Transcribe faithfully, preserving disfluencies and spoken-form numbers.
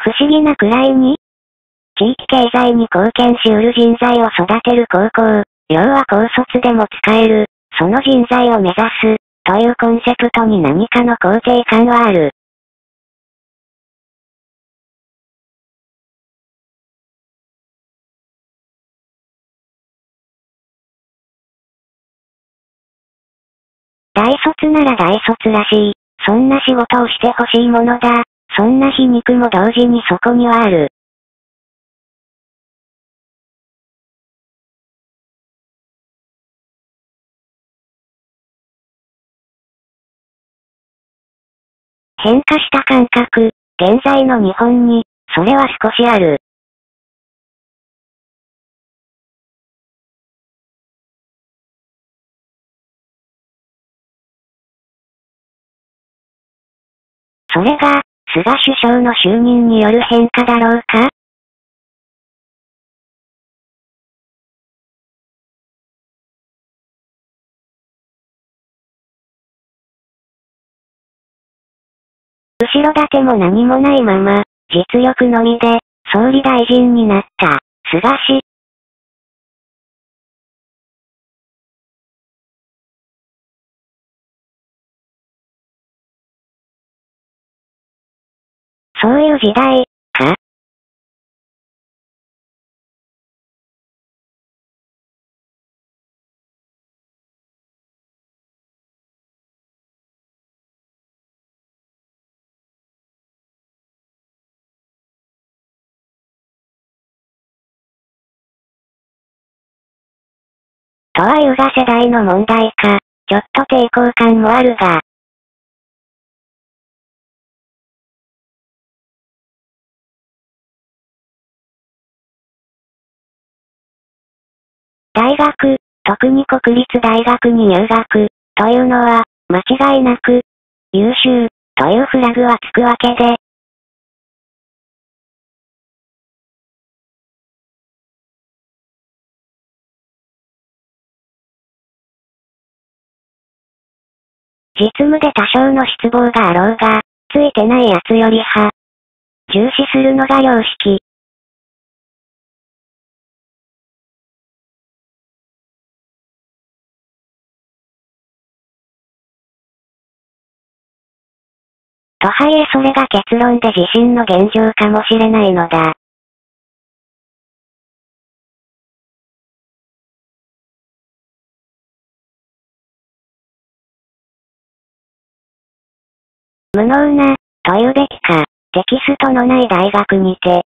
不思議なくらいに、地域経済に貢献し得る人材を育てる高校、要は高卒でも使える、その人材を目指す、というコンセプトに何かの肯定感はある。大卒なら大卒らしい。そんな仕事をしてほしいものだ。そんな皮肉も同時にそこにはある。変化した感覚、現在の日本に、それは少しある。それが、菅首相の就任による変化だろうか？後ろ盾も何もないまま、実力のみで、総理大臣になった、菅氏。そういう時代、か？とはいうが世代の問題か、ちょっと抵抗感もあるが。大学、特に国立大学に入学、というのは、間違いなく、優秀、というフラグはつくわけで。実務で多少の失望があろうが、ついてないやつよりは、重視するのが良識。とはいえそれが結論で自身の現状かもしれないのだ。無能な、というべきか、テキストのない大学にて、